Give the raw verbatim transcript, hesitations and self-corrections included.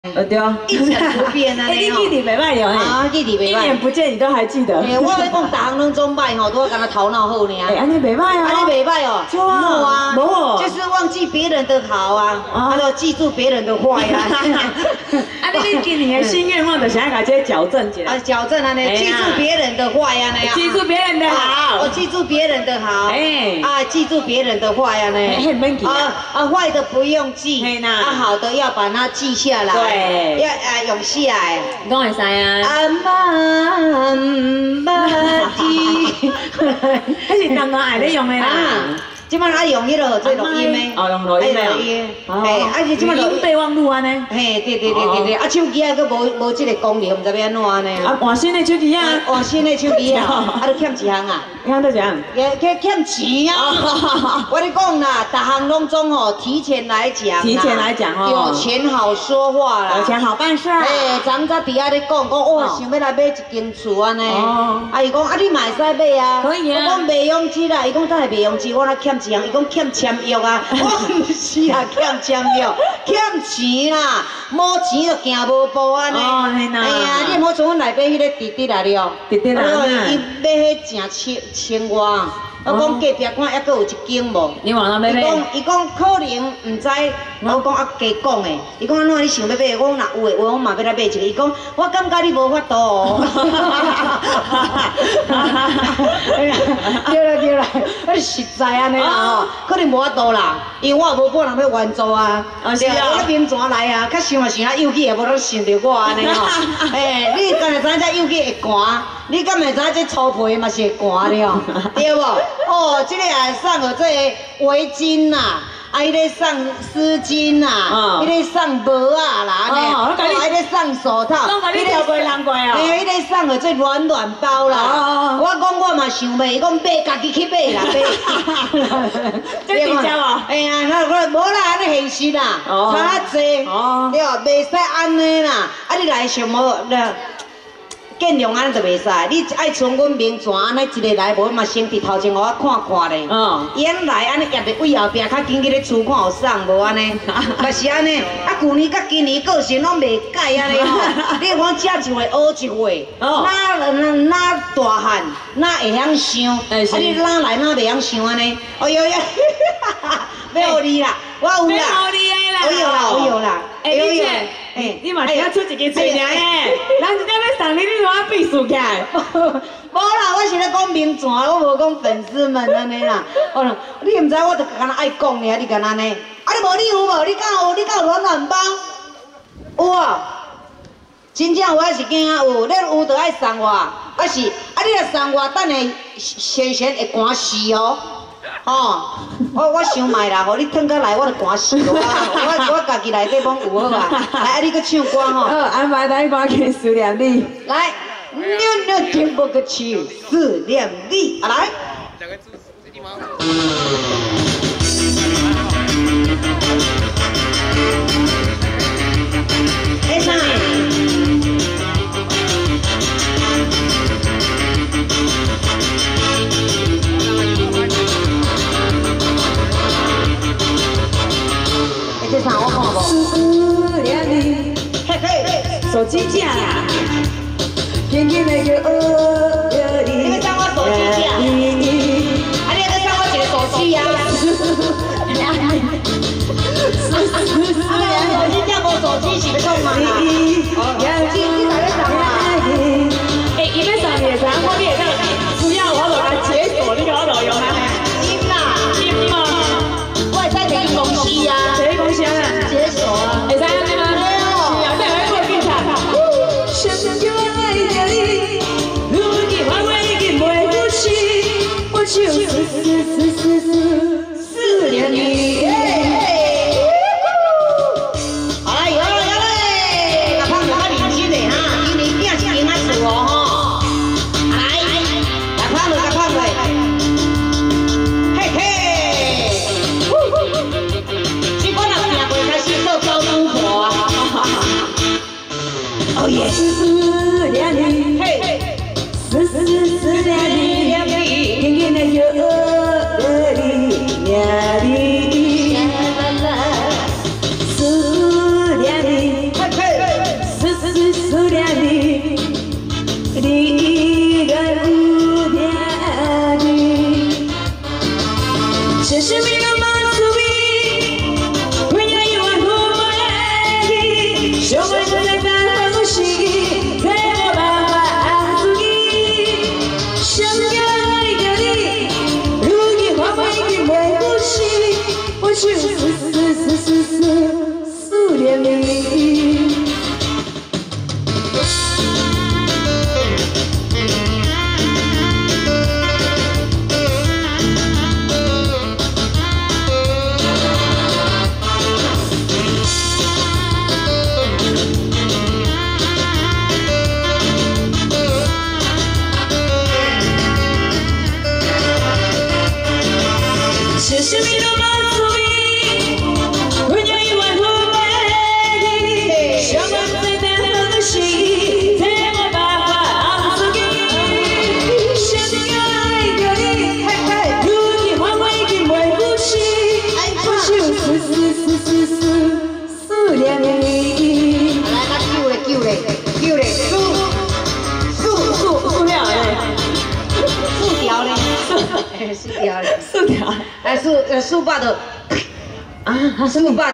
呃对啊， 一成不变啊！ 哎，你记忆袂歹了啊，记忆袂歹， 一年不见你都还记得。 哎，我要讲，大行拢总歹吼，都干那头脑好呢。 哎，安尼袂歹啊， 安尼袂歹哦。 错啊，无， 就是忘记别人的好啊，还有记住别人的坏啊。 啊，你今年的新愿望就是爱把这些矫正起来。 啊，矫正啊，呢，记住别人的坏啊，那样。 记住别人的好。 我记住别人的好。哎。啊，记住别人的坏啊，呢。啊啊，坏的不用记，啊，好的要把它记下来。对。要啊，用起来。 讲会使啊。 阿妈妈的， 那是当然爱咧用的啦。 即摆爱用迄落做录音的， 哦，用录音的。 嘿，啊是即摆录音备忘录安尼。 嘿，对对对对对，啊手机啊，佫无无即个功能，毋知要安怎安尼。 啊，换新的手机啊， 换新的手机啊，啊，都欠一项啊。 你看都这样。 欠欠欠钱啊！我咧讲啦，逐项拢总吼提前来讲。提前来讲哦。有钱好说话啦。 有钱好办事。 嘿，昨早伫遐咧讲讲，我想要来买一间厝安尼。哦。啊，伊讲啊，你嘛会使买啊。可以啊。我讲卖用纸啦，伊讲等下卖用纸，我若欠。伊讲欠签约啊，我唔是啊，欠签约，欠钱啦，无钱就行无步安尼。哦，嘿呐。哎呀，你莫像阮内边迄个弟弟来了，弟弟来了，伊买迄正千千外。我讲隔壁看还阁有一间无？你往哪买买？伊讲伊讲可能唔知，我讲啊加讲诶。伊讲安怎你想要买？我讲若有诶，我嘛要来买一个。伊讲我感觉你无法度哦。对啦对啦，我实在安尼啦吼，可能无法度啦，因为我也无可能要援助啊。啊是啊，我咧民船来啊，较想啊想啊，幼机也无拢想着我安尼吼。诶，你敢会知影这幼机会寒？你敢会知影这粗皮嘛是会寒了，对无？哦，这个也送我这个围巾呐，啊，迄个送丝巾呐，迄个送帽啊啦，哦，迄个送手套，迄个过人过啊，哎，迄个送我这暖暖包啦，我讲我嘛想买，伊讲买家己去买啦，买。这你知无？哎呀，那我无啦，安尼现实啦，差较济，对，袂使安尼啦，啊，你来想无啦？见量安尼就袂使，你爱像阮名泉安尼一个来，无嘛先伫头前互我看看咧。哦。原来安尼夹伫位后壁，较紧去咧厝看有送无安尼，嘛是安尼。啊，去年甲今年个性拢袂改安尼吼。你看食一回学一回，哪哪大汉哪会晓想？啊，你哪来哪袂晓想安尼？哎呦呀！要互你啦，我有啦。要互你的啦。我有啦，我有啦。哎，你姐。哎，你嘛要出一个嘴尔诶，人真正要送你，你怎避暑起来？无啦，我是咧讲名泉，我无讲粉丝们安尼啦。哦，你毋知我就干那爱讲尔，你干那呢？啊，你无你有无？你敢有？你敢有暖暖包？有啊，真正有还是假有？你有就爱送我，啊是，啊你若送我，等下先先会寒死哦。哦，我我想卖啦，互你吞过来，我就寒死我。我我家己内底拢有好吧？来，啊你去唱歌吼。好，安排咱歌去思念你。来，扭扭听不个去思念你，啊来。哎啥？这啥我看无？思念你，嘿嘿，手机架啦，偏偏那个哦，你要送我手机架？啊，你要送我一个手机啊？啊，手机架无手机是要送嘛？手机你哪个送啊？哎，伊要送你的时候，我你会当需要我就来解锁你个我就用啊。金啦，金嘛，我会使摕去公司啊。解锁啊！会使安尼吗？是啊，变为做警察。想叫爱着你，如今我我已经袂呼吸，我就思思思思思思念你。好啦，有啦有啦，大胖较认真嘞哈，今年拼是赢啊输哦吼。来，大胖就大胖嘞，嘿嘿。哦耶！思念你，嘿，思思思念你，紧紧的摇你，念你，思念你，嘿嘿。 相爱在等候时，这无办法安自己。想要着你，如今花花已经袂顾惜，我想思思思思思思念你。 谢谢你的满足你，温柔一万多美，相爱在等候的心，这没办法安自己。想要爱着你，如今花花已经袂顾惜，我想思思思思思思念你。 来，咱救嘞救嘞救嘞，数数数数了嘞，数条嘞，数条嘞， 四条。 来数呃数八的啊，数八。